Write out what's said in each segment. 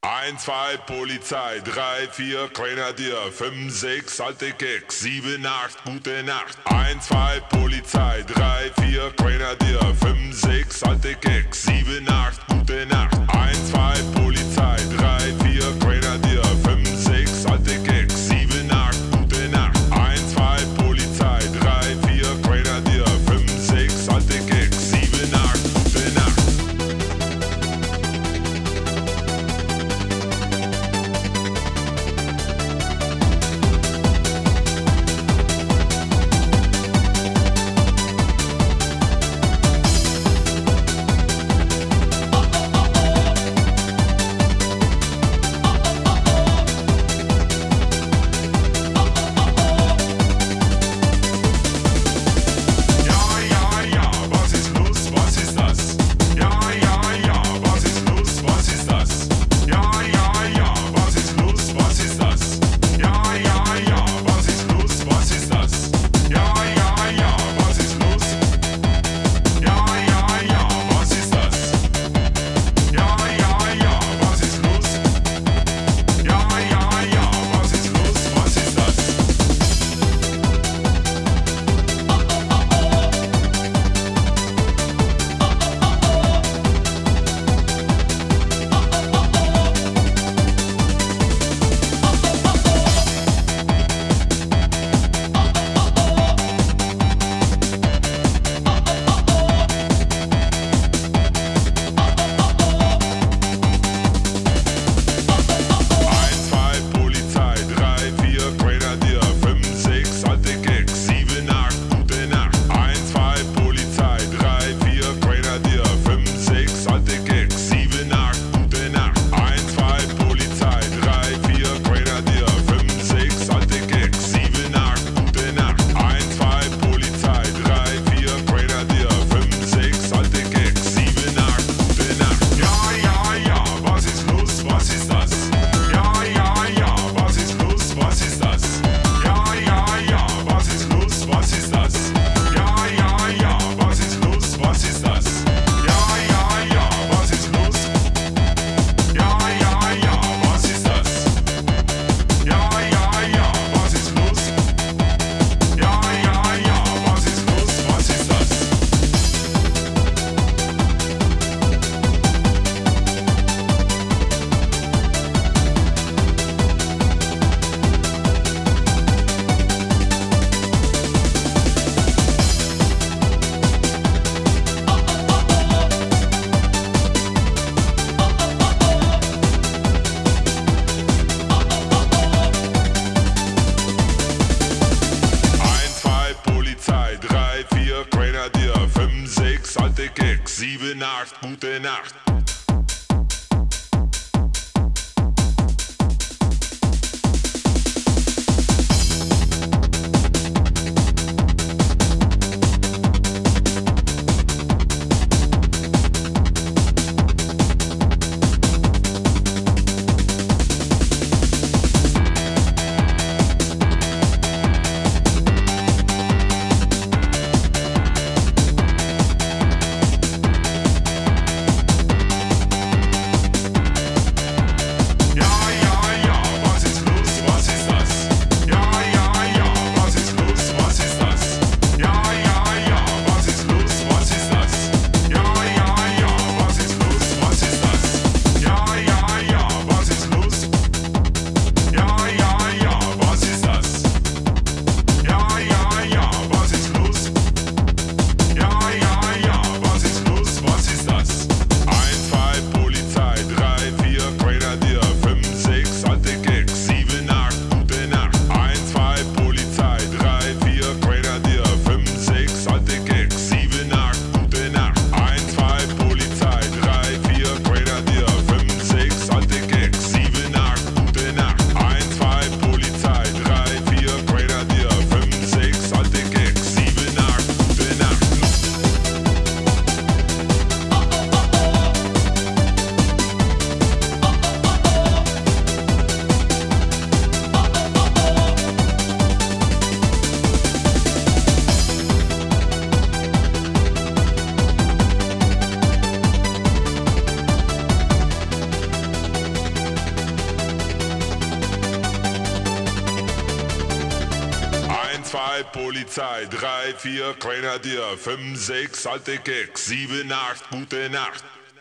1, 2, Polizei, 3, 4, Grenadier, 5, 6, alte Keks, 7, 8, gute Nacht. 1, 2, Polizei, 3, 4, Grenadier, 5, 6, alte Keks, 7, 8, gute Nacht. 1, 2, Polizei, 3, 4, Grenadier, 5, 6, alte Keks, 7, 8, gute Nacht. 1, 2, Polizei, 3, 4, Grenadier, 5, 6, alte Keks, 7, 8, gute Nacht. Gute Nacht. 2 Polizei, 3, 4 Grenadier, 5, 6 alte Keks, 7, 8 gute Nacht.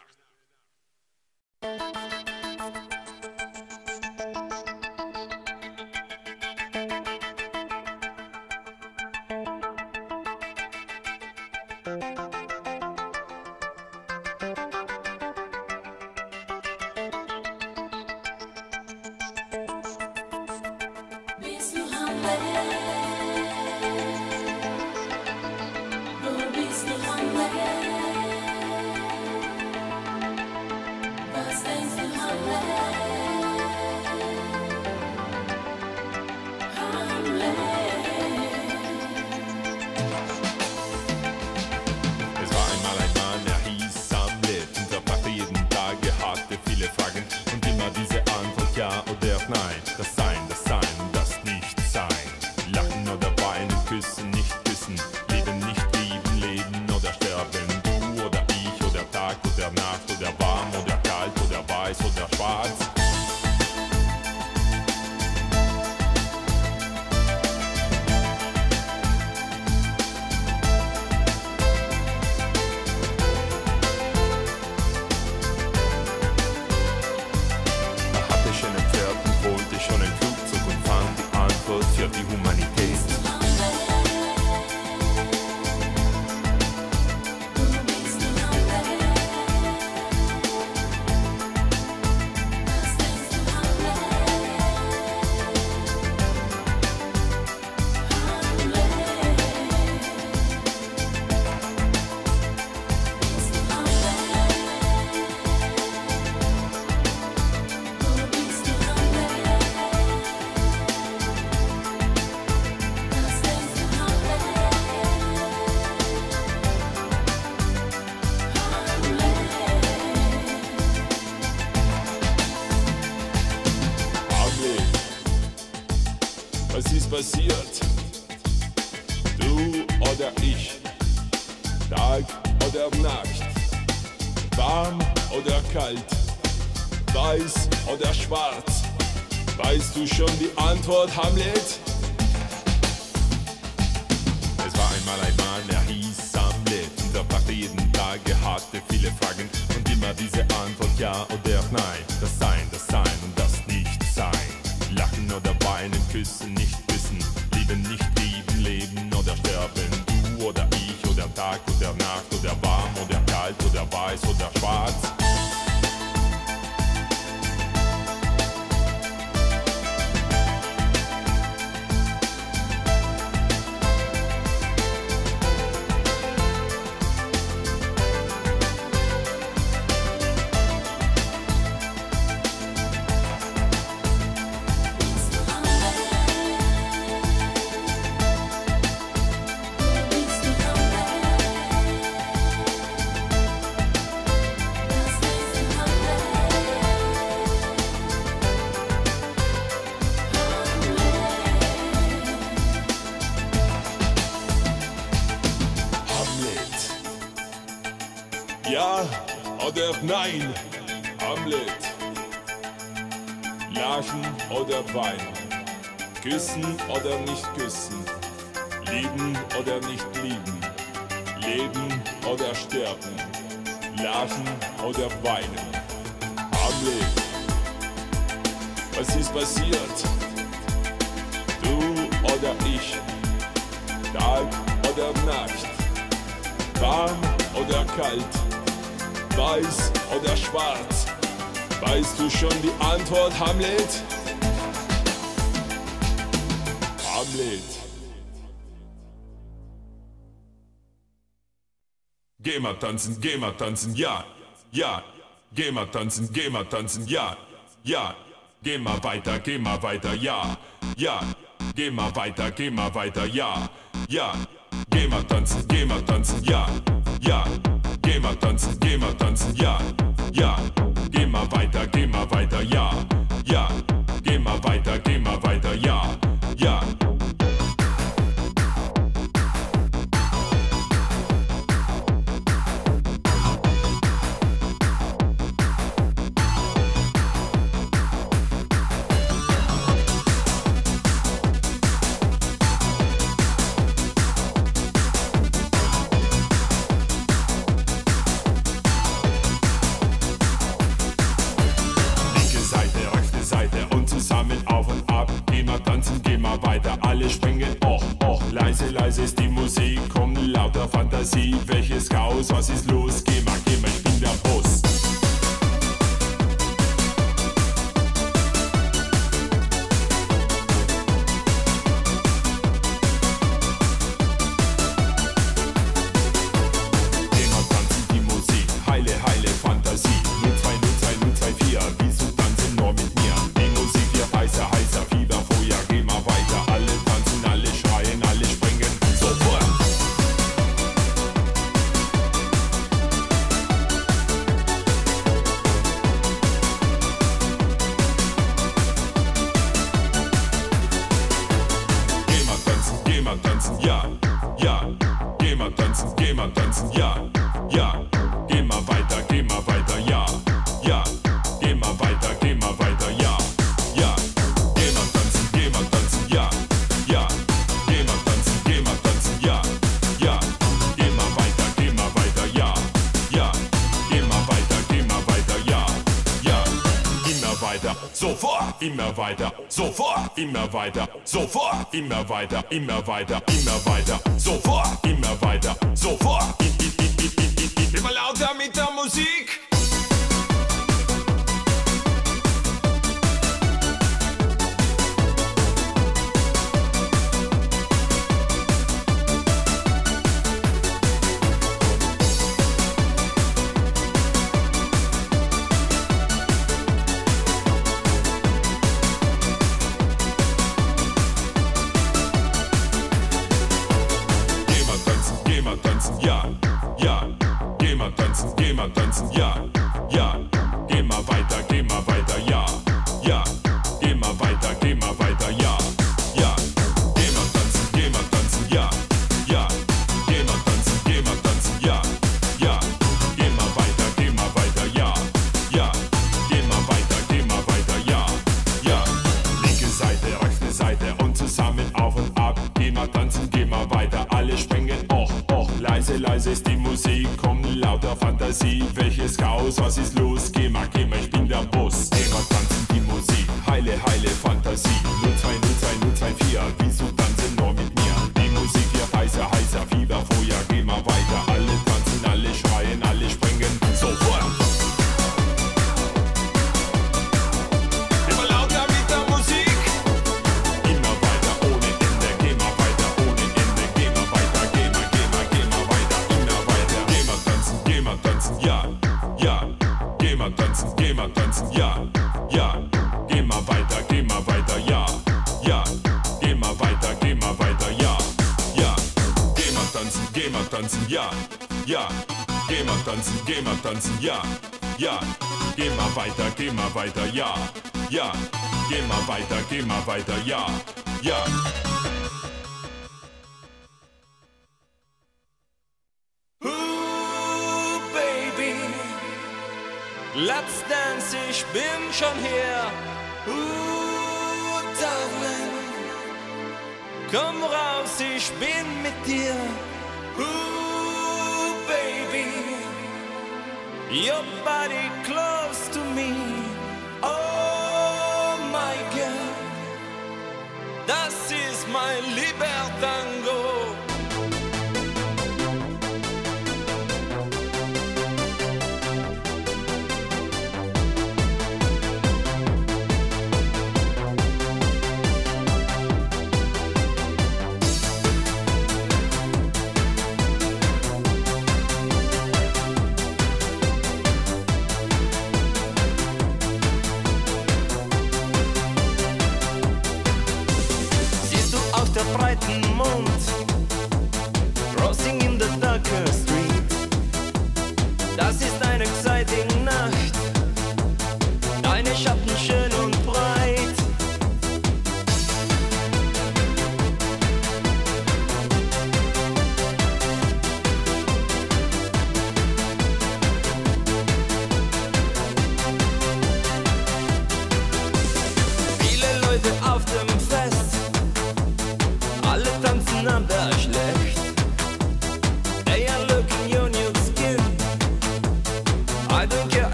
Passiert, du oder ich, Tag oder Nacht, warm oder kalt, weiß oder schwarz, weißt du schon die Antwort, Hamlet? Es war einmal ein Mann, er hieß Hamlet und er brachte jeden Tag, er hatte viele Fragen und immer diese Antwort, ja oder nein, das Sein und das Nichtsein, lachen oder weinen, küssen, nicht küssen, lieben, nicht lieben, leben oder sterben, du oder ich oder Tag oder Nacht oder warm oder kalt oder weiß oder schwarz. Ja oder nein, Hamlet. Lachen oder weinen, küssen oder nicht küssen, lieben oder nicht lieben, leben oder sterben, lachen oder weinen. Hamlet, was ist passiert? Du oder ich, Tag oder Nacht, warm oder kalt, weiß oder schwarz, weißt du schon die Antwort, Hamlet? Hamlet. Geh mal tanzen, ja, ja. Geh mal tanzen, ja, ja. Geh mal weiter, ja, ja. Geh mal weiter, ja, ja. Geh mal tanzen, ja, ja. Geh mal tanzen, ja, ja. Geh mal weiter, ja, ja. Geh mal weiter, ja, ja. mal weiter, alle springen, och, och. Leise, leise ist die Musik, kommt lauter Fantasie. Welches Chaos, was ist los? Geh mal, ich bin der Boss. Immer weiter, sofort, immer weiter, sofort, immer weiter, immer weiter, immer weiter, sofort, immer weiter, sofort. Immer lauter mit der Musik. leise ist die Musik, kommt lauter Fantasie. Welches Chaos, was ist los? Geh mal, ich bin der Boss. Geh mal tanzen die Musik, heile, heile Fantasie. 0202024, willst du tanzen nur mit mir? Die Musik wird heißer, heißer, Fieber, Feuer, geh mal weiter. Alle tanzen, alle schreien, alle springen, sofort. Tanzen, ja, ja, geh mal weiter, ja, ja, geh mal weiter, ja, ja, geh mal tanzen, ja, ja, geh mal tanzen, ja, ja, geh mal weiter, ja, ja, geh mal weiter, ja, ja. Let's dance, ich bin schon hier. Darling, komm raus, ich bin mit dir. Baby, your body close to me. Oh my girl, das ist mein Libertango.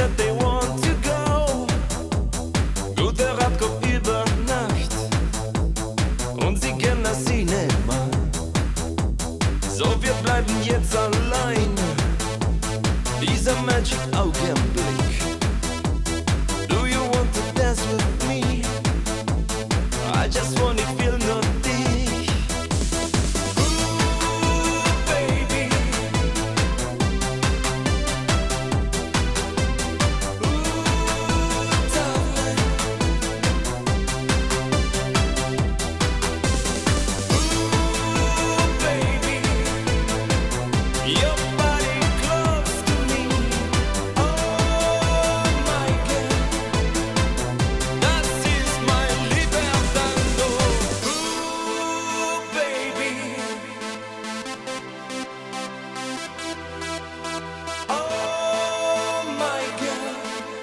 that they want to go. Guter Radkopf über Nacht und sie kennen das Cinema. So, wir bleiben jetzt allein. Dieser Magic-Augenblick. Do you want to dance with me? I just wanna feel nur dich. Ooh, baby. Ooh, darling. Ooh, baby. Your body close to me. Oh my God. Das ist mein Libertando. Ooh, baby. Oh my God.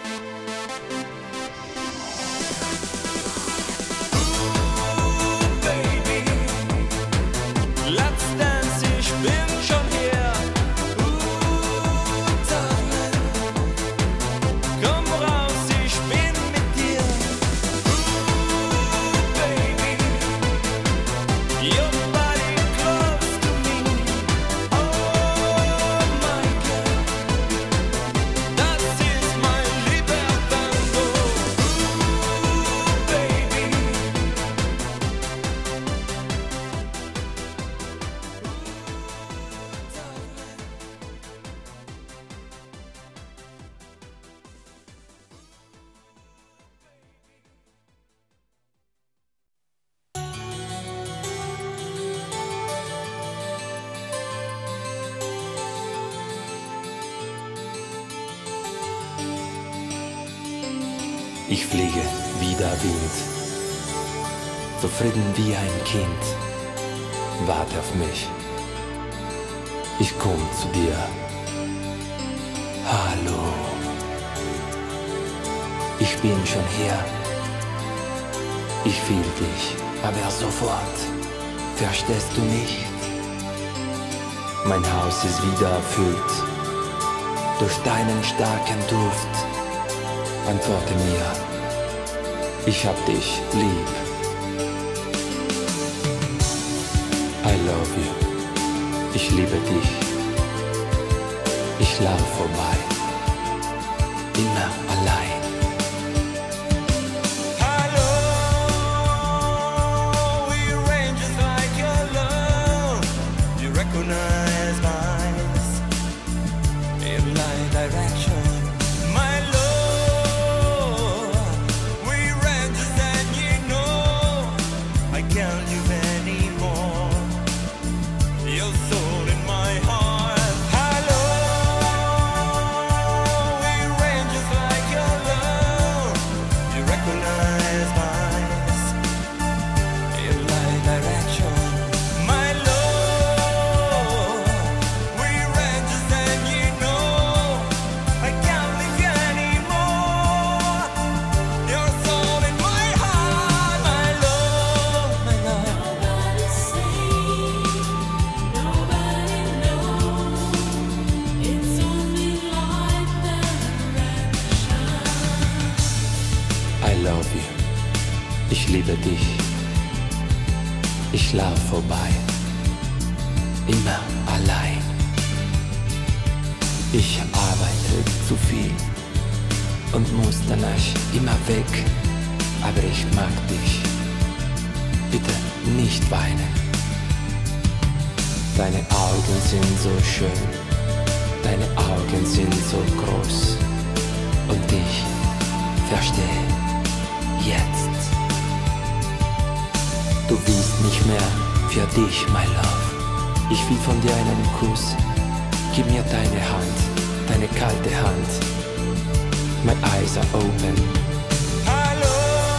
Ooh, baby. Let's dance, ich bin schon hier. Ooh, darling. Komm raus, ich bin mit dir. Ooh, baby. Your body close to me. Oh my God. Das ist mein Libertando. Ooh, baby. Ich fliege wie der Wind, zufrieden wie ein Kind. Warte auf mich, ich komm zu dir. Hallo, ich bin schon hier. Ich fühl dich, aber sofort, verstehst du nicht? Mein Haus ist wieder erfüllt durch deinen starken Duft. Antworte mir, ich hab dich lieb. I love you, ich liebe dich. Ich lauf vorbei, immer allein. Hello, we range just like your love. You recognize my eyes in my direction. My love, we range just and you know I can't live anymore. Your soul in my heart. Hello, we range just like your love. You recognize my eyes in my direction. My love, we range just and you know I can't live anymore. Your soul in my heart. My love, my love. Nobody say, nobody knows. It's only like direction. I love you, ich liebe dich. Ich lauf vorbei, immer allein. Ich arbeite zu viel und muss danach immer weg. Aber ich mag dich, bitte nicht weinen. Deine Augen sind so schön, deine Augen sind so groß. Und ich verstehe jetzt. Du willst nicht mehr für dich, my love. Ich will von dir einen Kuss. Gib mir deine Hand, deine kalte Hand. My eyes are open. Hello,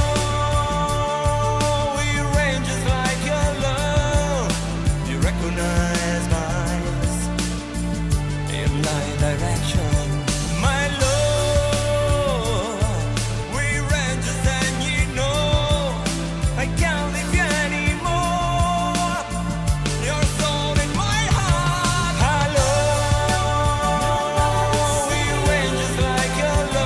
we range just like your love. You recognize my eyes in my direction. My love, we range just and you know I can't live anymore. Your soul in my heart. Hello, we range just like your love.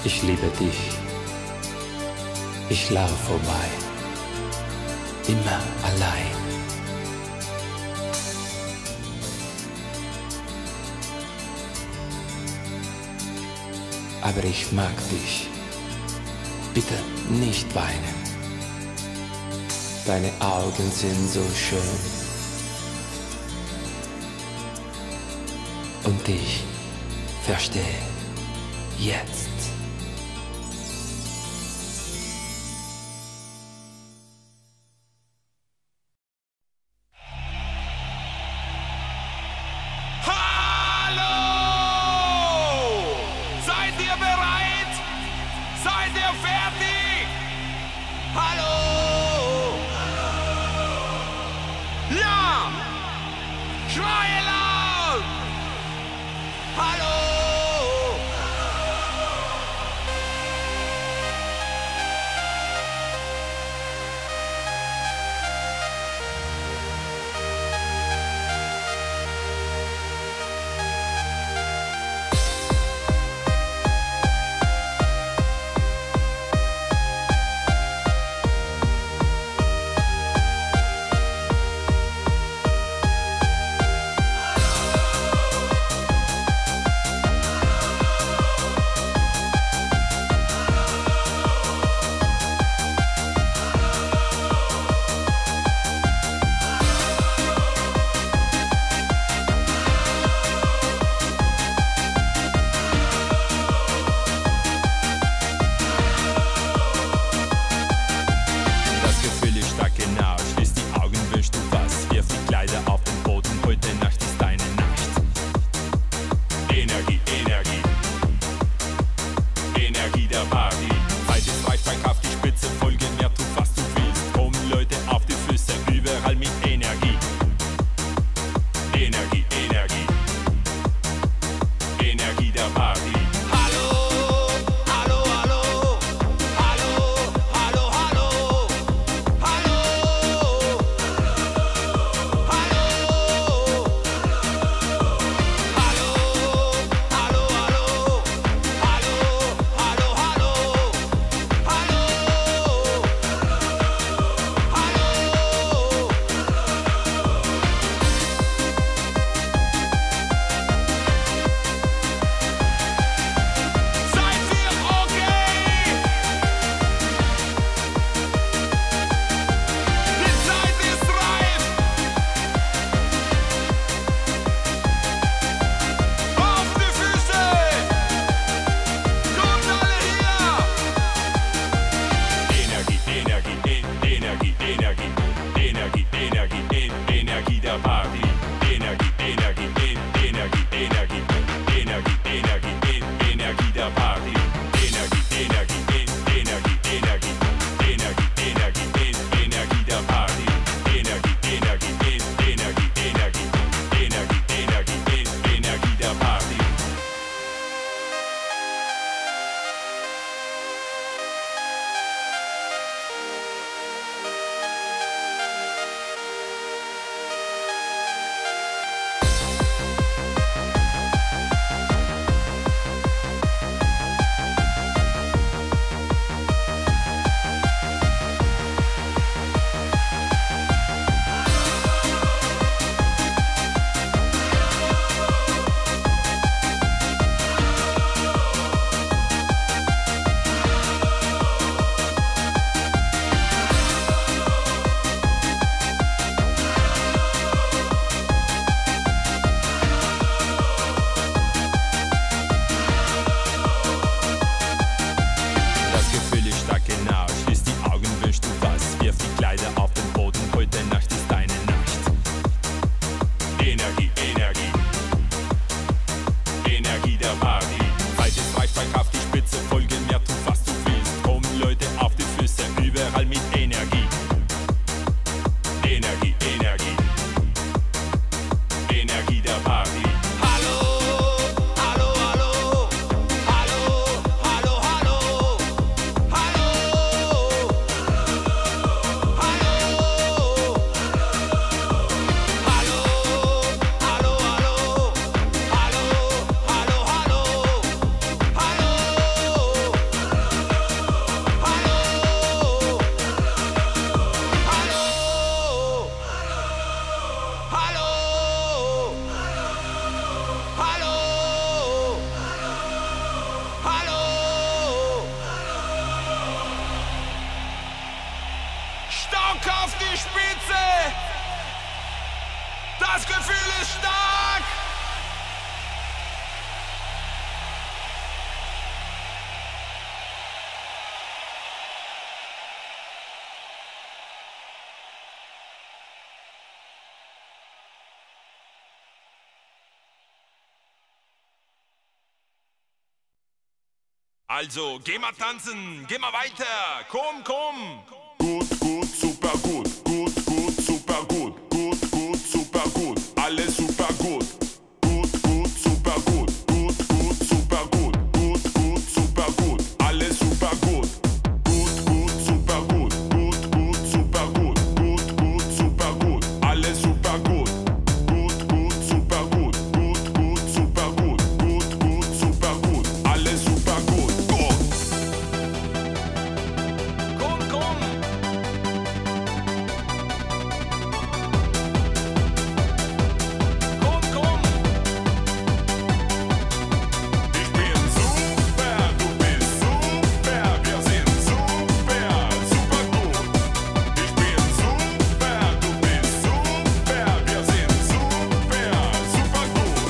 Ich liebe dich. Ich laufe vorbei. Immer allein. Aber ich mag dich. Bitte nicht weinen. Deine Augen sind so schön. Und ich verstehe jetzt. Hallo! Seid ihr bereit? Seid ihr fertig? Hallo! Ja! Schreie laut! Hallo! Das Gefühl ist stark! Also, geh mal tanzen, geh mal weiter, komm, komm! Gut, gut, super gut. Gut, gut, super gut. Gut, gut, super gut. Alles super gut. Gut, gut, super gut. Gut, gut, super gut. Gut, gut, super gut. Alles super gut. Gut, gut, super gut. Gut, gut, super gut. Gut, gut, super gut. Alles super gut. Gut, gut, super gut. Gut, gut, super gut. Gut, gut, super gut. Alles super gut. Gut. Komm, komm! Komm, komm! Ich bin super, du bist super, wir sind super, super gut. Ich bin super, du bist super, wir sind super, super gut.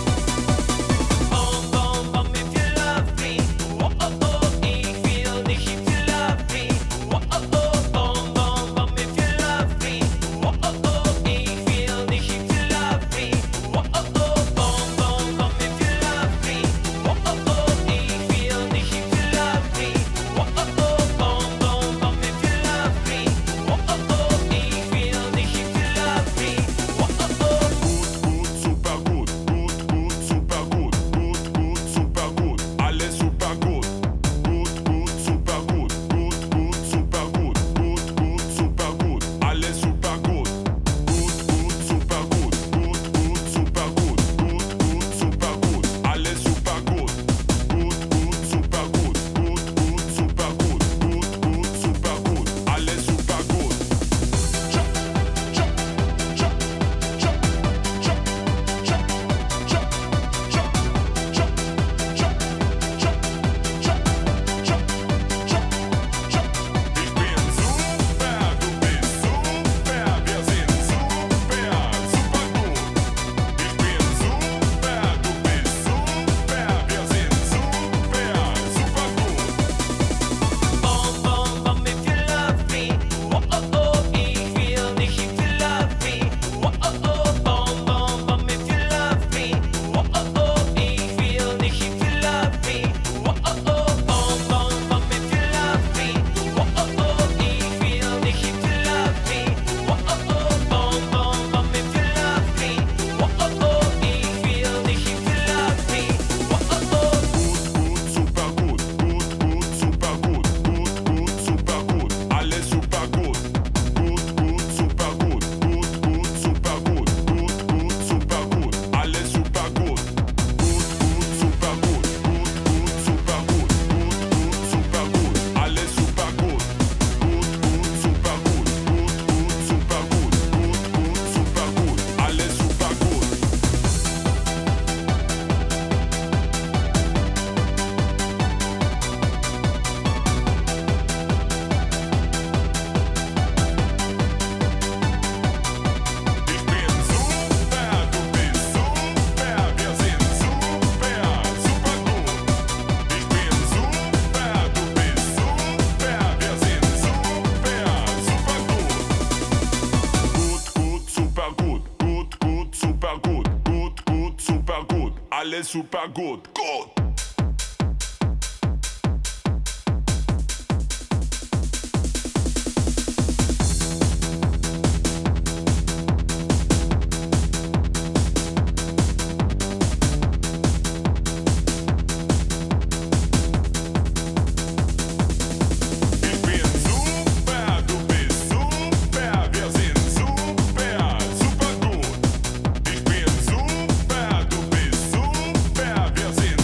Bom, bom, bom, if you love me. Oh, oh, oh, ich will dich, if you love me. Oh, oh, oh, bom, bom, bom, if you love me. Oh, oh, oh, ich will dich, if you love me. Oh, oh, oh, bom, bom, bom, if you love me. Oh, oh, oh, ich will dich, if you love me. Oh, oh, oh, bom, bom, bom, if you love me. Oh, oh, oh, ich will dich, if you love me. Oh, oh, oh. Gut, gut, super gut. Gut, gut, super gut. Gut, gut, super gut. Alles super gut. Gut, gut, super gut. Gut, gut, super gut. Gut, gut, super gut. Alles super gut. Gut, gut, super gut. Gut, gut, super gut. Gut, gut, super gut. Alles super gut. Gut, gut, super gut. Gut, gut, super gut. Gut, gut, super gut. Alles super gut. Chop, chop, chop, chop, chop, chop, chop, chop, chop, chop, chop, chop, chop, chop, chop, chop. Ich bin super, du bist super, wir sind super, super gut. Ich bin super, du bist super, wir sind super, super gut. Bom, bom, bom, if you love me. Oh, oh, oh, ich will dich, if you love me. Oh, oh, oh, bom, bom, bom, if you love me. Oh, oh, oh, ich will dich, if you love me. Oh, oh, oh, bom, bom, bom, if you love me. Oh, oh, oh, ich will dich, if you love me. Oh, oh, oh, bom, bom, bom, if you love me. Oh, oh, oh, ich will dich, if you love me. Oh, oh, oh. Gut, super gut. Gut, gut, super gut. Gut, gut, super gut. Alles super gut. Gut, gut, super gut. Gut, gut, super gut. Gut, gut, super gut. Alles super gut. Gut, gut, super gut. Gut, gut, super gut. Gut, gut, super gut. Alles super gut. Gut, gut, super gut. Gut, gut, super gut. Gut, gut, super gut. Alles super gut. Ich bin super, du bist super, wir sind super, super gut. Ich bin super, du bist super, wir sind super, super gut. Gut, gut, super gut. Gut, gut, super gut. Gut, gut, super gut. Alles super gut. Gut. Ich bin super, du bist super, wir sind super, super gut. Ich bin super, du bist super, wir sind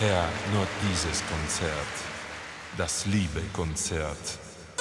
Herr, nur dieses Konzert, das Liebe-Konzert.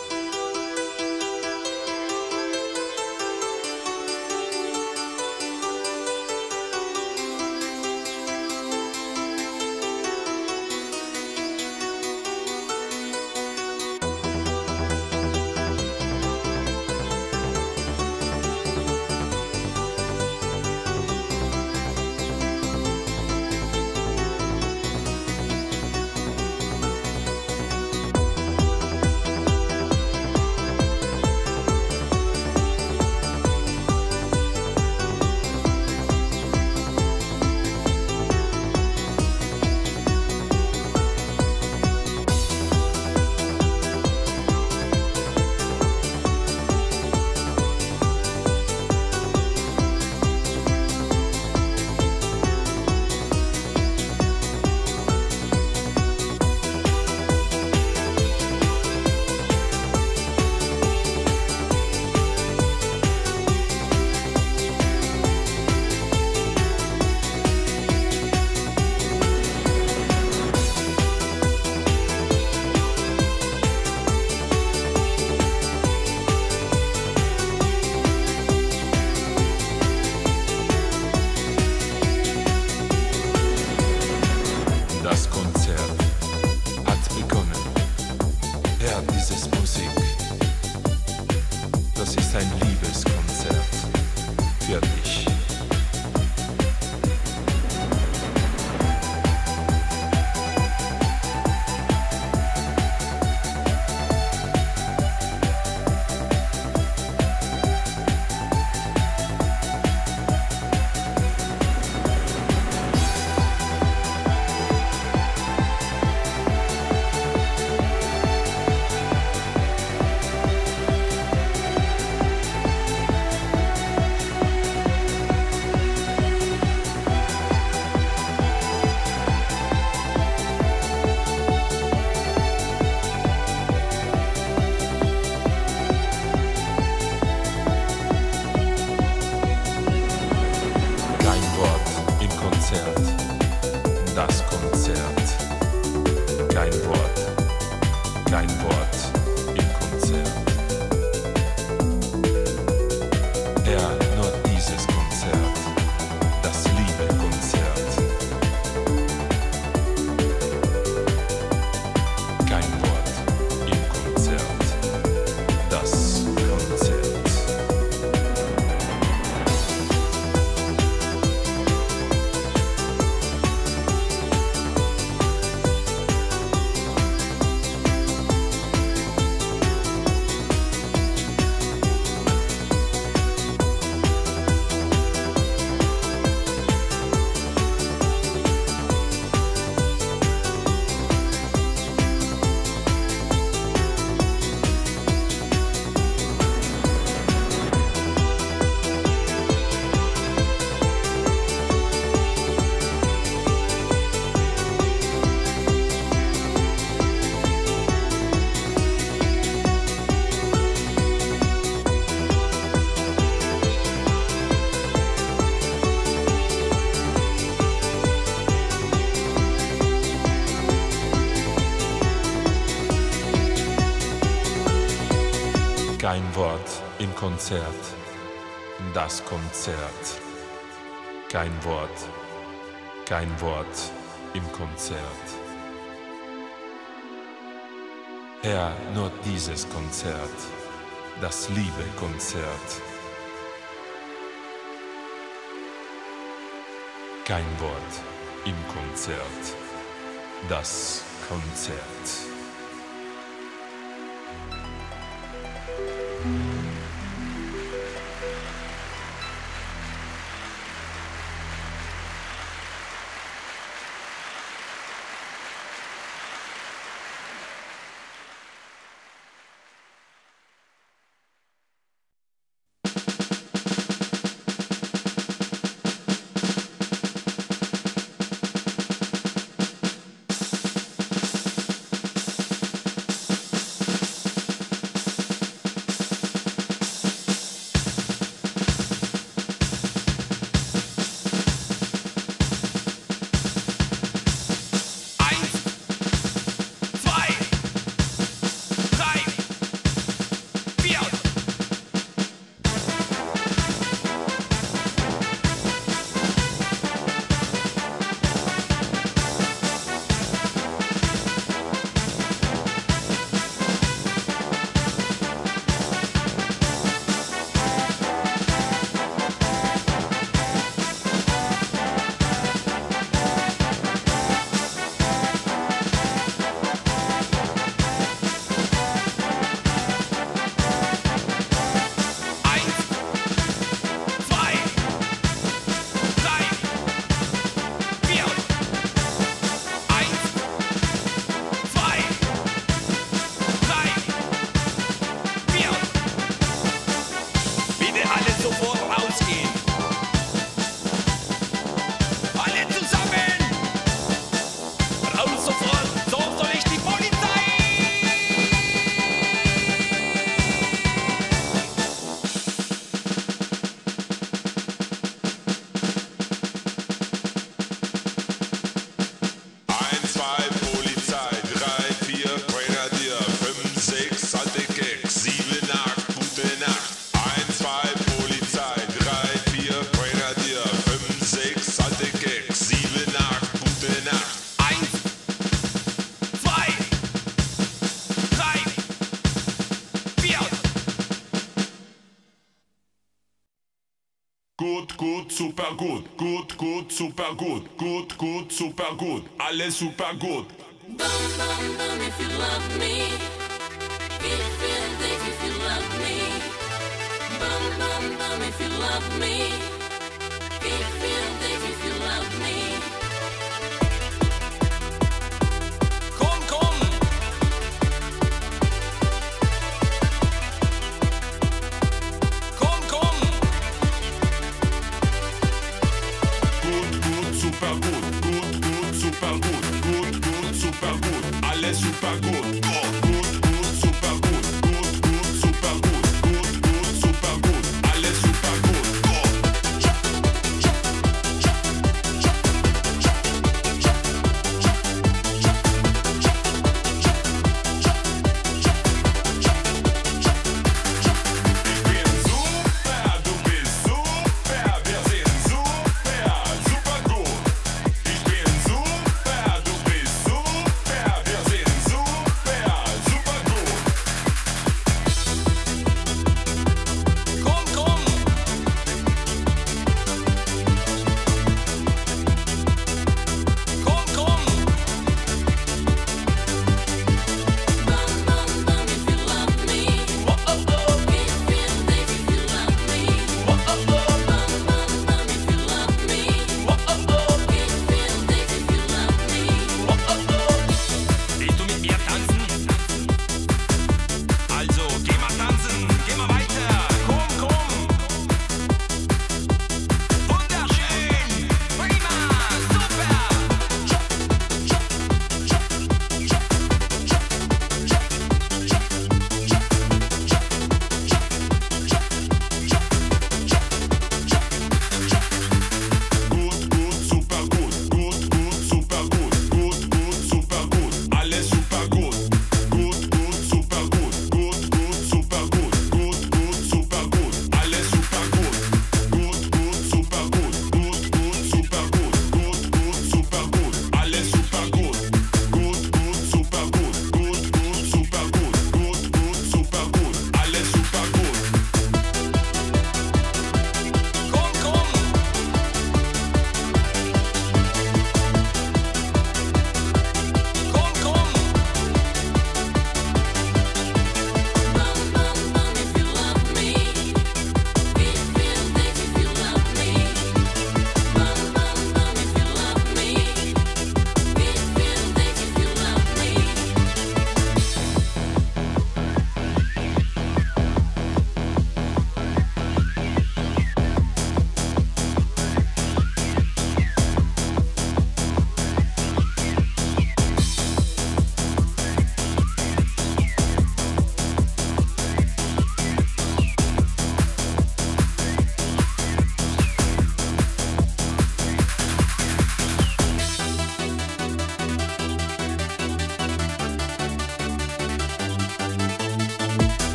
Kein Wort im Konzert, das Konzert. Kein Wort im Konzert. Herr, nur dieses Konzert, das Liebe-Konzert. Kein Wort im Konzert, das Konzert. super gut, gut, gut, super gut, gut, gut, super gut, alles super gut. Bum bum bum if you love me. If you love me. Bum bum bum if you love me. If you love me. Komm, komm! Komm, komm! Gut, gut, super gut, gut, gut, super gut, gut, gut, super gut, alles super gut. Gut, gut, super gut, gut, gut, super gut, gut, gut, super gut, alles super gut. Ich bin super, du bist super, wir sind super, super gut. Ich bin super, du bist super, wir sind super,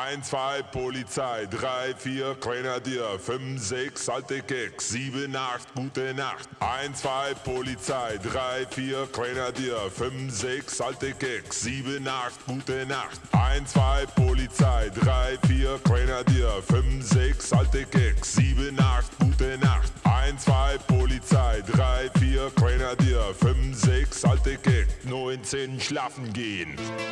1, 2 Polizei, 3, 4 Grenadier, 5, 6 alte Keks, 7, 8 gute Nacht. 1, 2 Polizei, 3, 4 Grenadier, 5, 6 alte Keks, 7, 8 gute Nacht. 1, 2 Polizei, 3, 4 Grenadier, 5, 6 alte Keks, 7, 8 gute Nacht. 1, 2 Polizei, 3, 4 Grenadier, 5, 6 alte Keks, 19 schlafen gehen.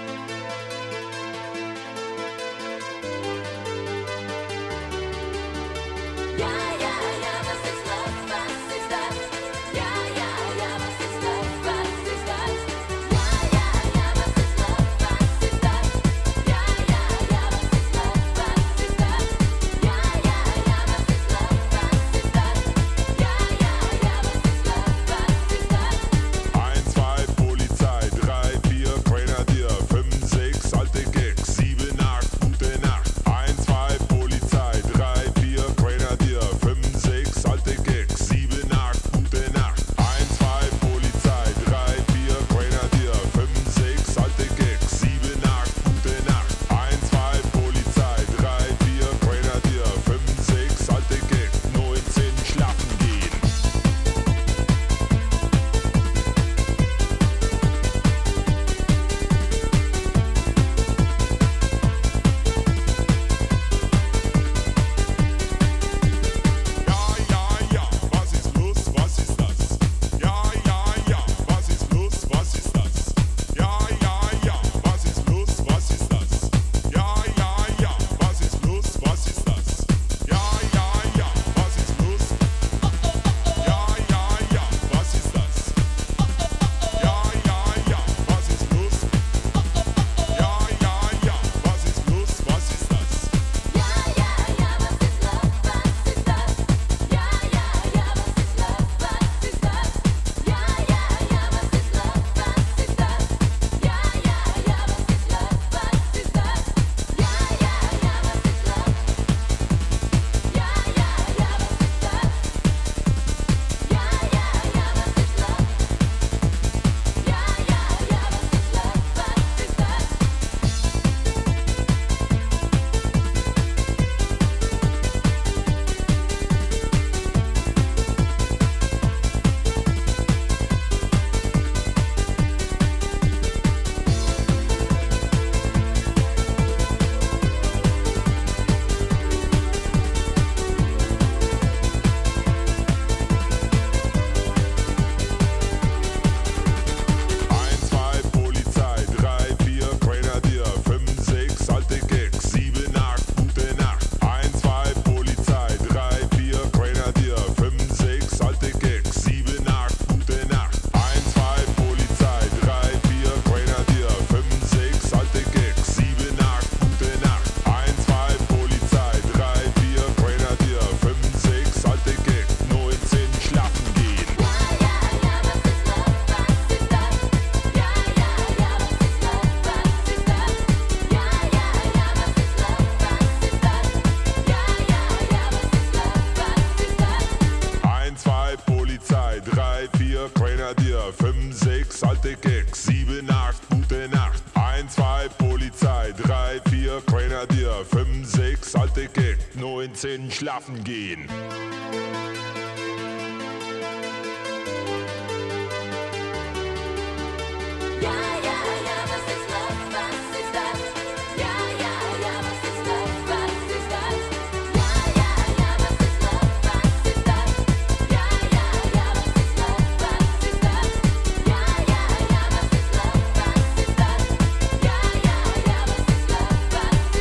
Schlafen gehen.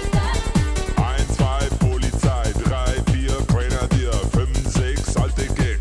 Polizei, 3, 4 Grenadier, 5, 6 alte Keks.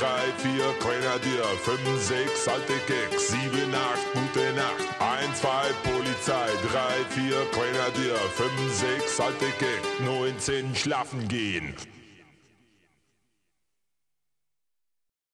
4, Grenadier, 5, 6, alte Keks, 7, 8, gute Nacht. 1, 2, Polizei, 3, 4, Grenadier, 5, 6, alte Keks, 19, schlafen gehen.